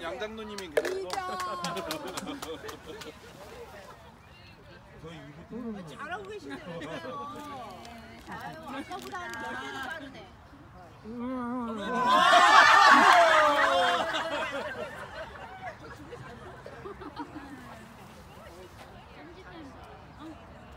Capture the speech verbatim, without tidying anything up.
양장로님이 계셨어. 잘하고 계시네요. 잘해요. 아까보다 한 열 배는 빠르네.